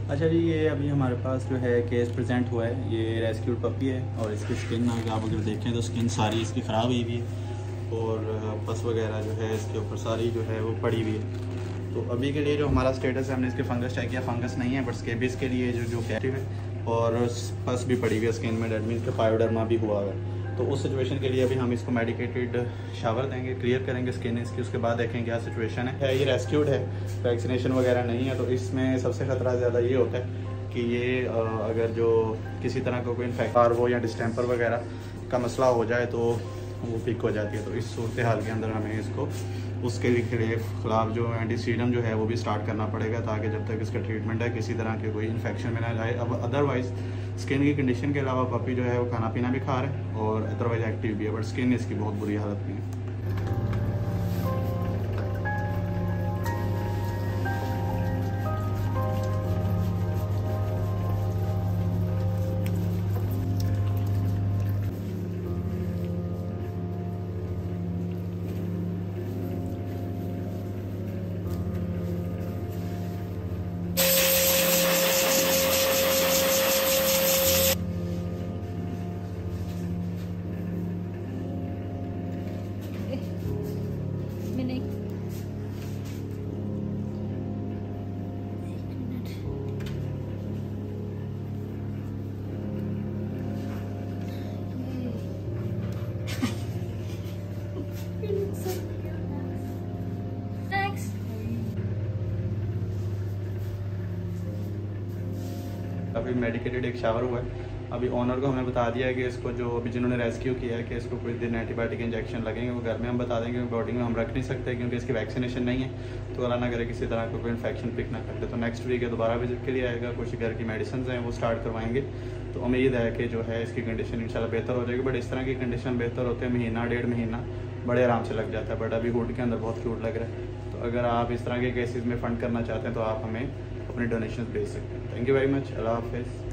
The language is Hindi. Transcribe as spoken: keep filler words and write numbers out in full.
अच्छा जी, ये अभी हमारे पास जो है केस प्रेजेंट हुआ है। ये रेस्क्यूड पपी है और इसकी स्किन अगर आप अगर देखें तो स्किन सारी इसकी ख़राब हुई हुई है और पस वगैरह जो है इसके ऊपर सारी जो है वो पड़ी हुई है। तो अभी के लिए जो हमारा स्टेटस है, हमने इसके फंगस चेक किया, फंगस नहीं है, बट स्केबिस के लिए जो जो एक्टिव है और पस भी पड़ी हुई है स्किन में, डेट मीन्स के पायोडर्मा भी हुआ है। तो उस सिचुएशन के लिए अभी हम इसको मेडिकेटेड शावर देंगे, क्लियर करेंगे स्किन इसकी, उसके बाद देखेंगे क्या सिचुएशन है। ये रेस्क्यूड है, वैक्सीनेशन वगैरह नहीं है, तो इसमें सबसे ख़तरा ज़्यादा ये होता है कि ये अगर जो किसी तरह का कोई इन्फेक्शन हो या डिस्टेम्पर वगैरह का मसला हो जाए तो वो पिक हो जाती है। तो इस सूरत हाल के अंदर हमें इसको उसके लिए खिलाफ जो एंटीसीडम जो है वो भी स्टार्ट करना पड़ेगा, ताकि जब तक इसका ट्रीटमेंट है किसी तरह के कोई इन्फेक्शन में ना जाए। अब अदरवाइज़ स्किन की कंडीशन के अलावा पपी जो है वो खाना पीना भी खा रहे हैं और अदरवाइज एक्टिव भी है, बट स्किन इसकी बहुत बुरी हालत में है। अभी मेडिकेटेड एक शावर हुआ है। अभी ऑनर को हमने बता दिया है कि इसको जो अभी जिन्होंने रेस्क्यू किया है कि इसको कुछ दिन एंटीबायोटिक इंजेक्शन लगेंगे, वो घर में हम बता देंगे, बॉडी में हम रख नहीं सकते क्योंकि इसकी वैक्सीनेशन नहीं है। तो अल्लाह ना करे किसी तरह का कोई इन्फेक्शन पिक ना करते, तो नेक्स्ट वीक है दोबारा विजिट के लिए आएगा, कुछ घर की मेडिसिन हैं वो स्टार्ट करवाएंगे। तो उम्मीद है कि जो है इसकी कंडीशन इंशाल्लाह बेहतर हो जाएगी। बट इस तरह की कंडीशन बेहतर होते हैं महीना डेढ़ महीना बड़े आराम से लग जाता है, बट अभी हुड के अंदर बहुत क्यूट लग रहा है। तो अगर आप इस तरह के केसेस में फ़ंड करना चाहते हैं तो आप हमें अपने डोनेशन भेज सकते हैं। Thank you very much. Allah हाफिज़।